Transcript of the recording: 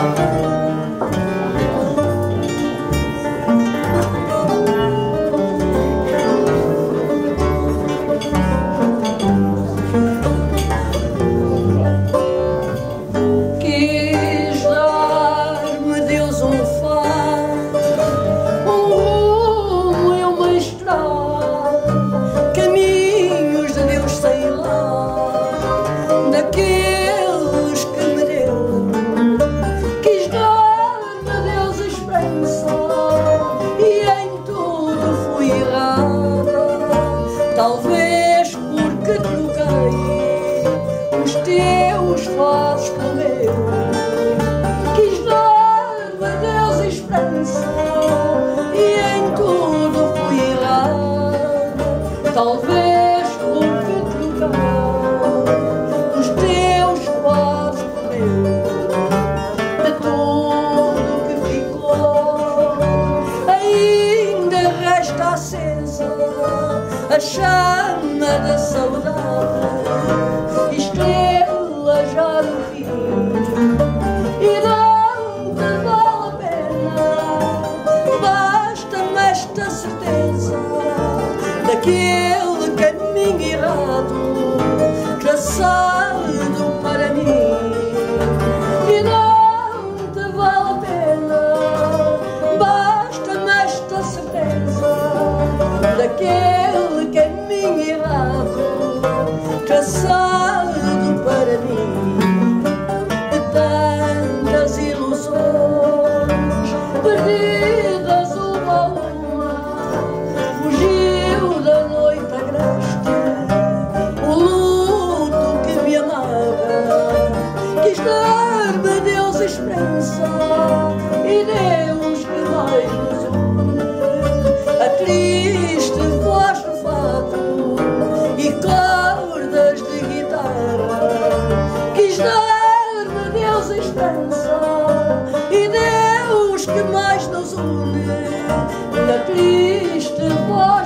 Talvez porque troquei os teus passos pelo meu. Quis dar-me a Deus esperança e em tudo fui errada. Talvez porque troquei os teus passos pelo meu. De tudo que ficou ainda resta acesa a chama da saudade, estrela já no fim, e não te vale a pena. Basta-me esta certeza daquele caminho errado traçado para mim, e não te vale a pena. Basta-me esta certeza daquele caminho errado traçado para mim. De tantas ilusões perdidas uma a uma, fugiu da noite agreste o luto que me amava. Quis dar-me a Deus esperança e Deus que mais nos une, a triste voz do fado e cordas de guitarra. Quis dar-me a Deus esperança e Deus que mais nos une, na triste voz